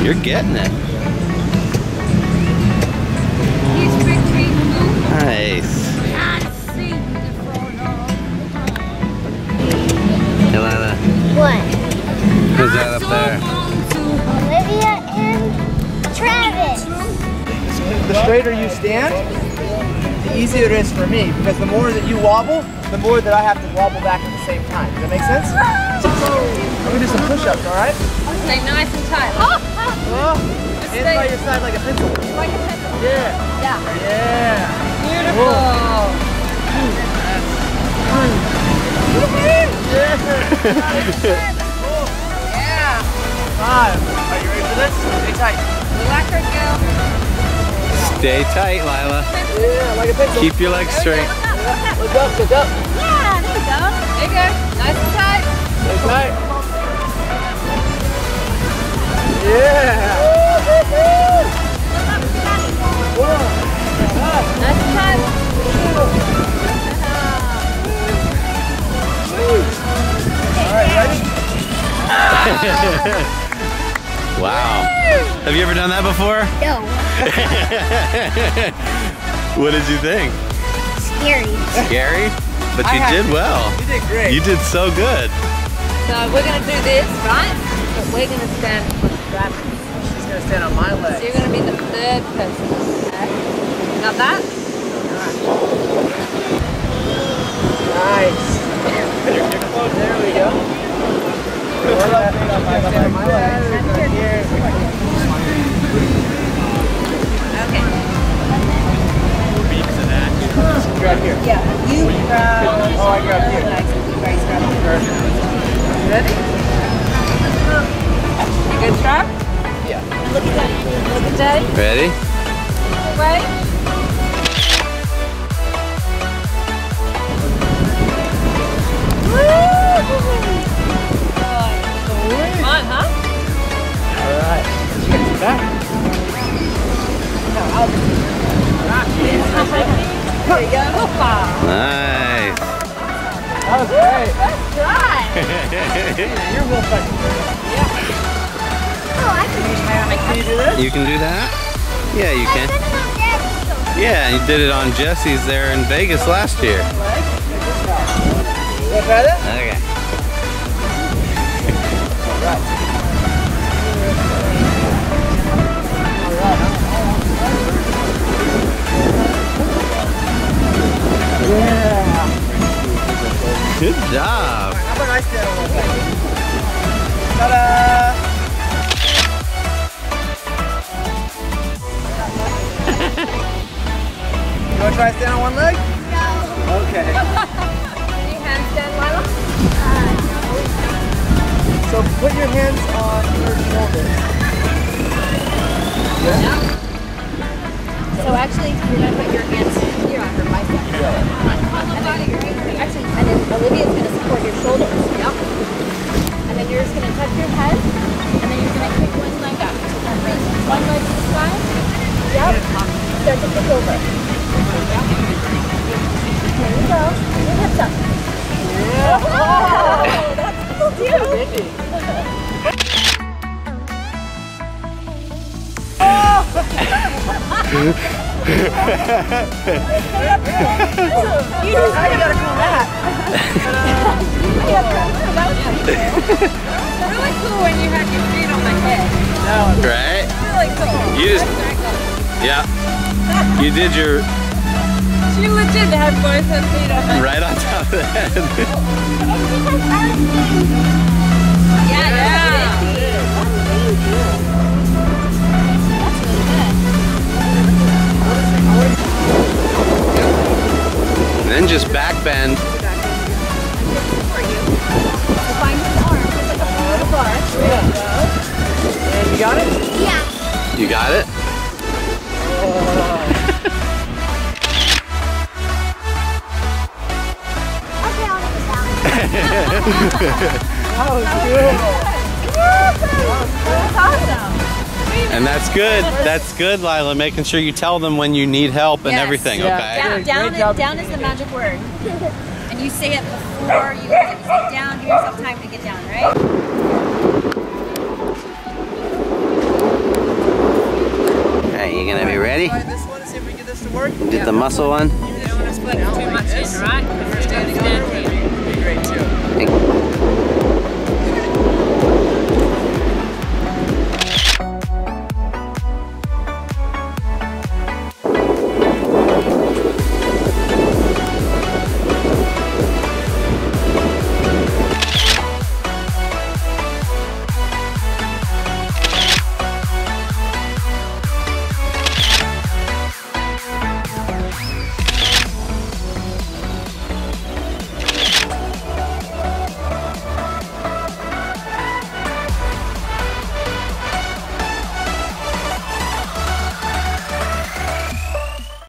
You're getting it. Nice. Hey, Lylah. What? Who's that up there? Olivia and Travis. The straighter you stand, the easier it is for me, because the more that you wobble, the more that I have to wobble back at the same time. Does that make sense? Let me do some push-ups, all right? Stay nice and tight. Hands by your side like a pencil. Like a pencil. Yeah. Yeah. Yeah. Beautiful. Yeah. 5. Are you ready for this? Stay tight. Relax her, girl. Stay tight, Lylah. Yeah, like a pencil. Keep your legs straight. Look up, look up. Yeah, there we go. There you go. Nice and tight. Stay tight. Yeah. Nice and tight. All right, ready? Wow. Have you ever done that before? No. What did you think? Scary. Scary? But you did well. You did great. You did so good. So we're going to do this, right? But we're going to stand on the rabbit. She's going to stand on my So leg. you're going to be the third person. Okay? Got that? Nice. There we go. Stand on my leg. Okay. Grab here. Yeah, you grab. Oh, I grab here. Ready? You good, Strap? Yeah. Look at Daddy. Look at Daddy. Ready? Ready? Fun, huh? All right. Back. There you go. Hoppa. Nice. That was great. Let's try. You're real funny. Oh, I can do that. Can you do this? You can do that? Yeah, you can. Yeah, you did it on Jesse's there in Vegas last year. You want to try that? Okay. All right. Yeah. Good job. How about I stand on one leg? Ta-da! You want to try to stand on one leg? No. Okay. Can you handstand, Lylah? So put your hands on your shoulders. Yeah? So actually, you're going to put your hands here on her bicep. Actually, and then Olivia's going to support your shoulders. Yep. And then you're just going to touch your head, and then you're going to kick one leg up. Raise one leg to the side. Yep. Start to kick over. Yep. There you go. Your hips up. Yeah. Oh, that's cool too. You just gotta call that. Really cool when you have your feet on my head. Right? Really cool. You just, yeah. You did your, She legit had both her feet on my right on top of the head. Yeah. And then just back bend. And you got it? Yeah. You got it? Okay, I'll put it down. That was good. That's awesome. And that's good. That's good, Lylah. Making sure you tell them when you need help and Yes. everything, Yeah. okay? Down is the magic word. And you say it before you sit down. Give yourself time to get down, right? the muscle one? You don't want to put too much in, right? Because you're standing down here.